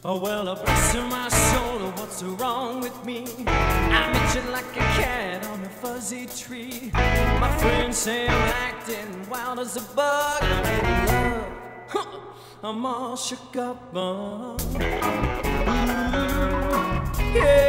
Oh well, bless my soul, what's wrong with me? I'm itching like a cat on a fuzzy tree. My friends say I'm acting wild as a bug. I'm in love, I'm all shook up. Yeah.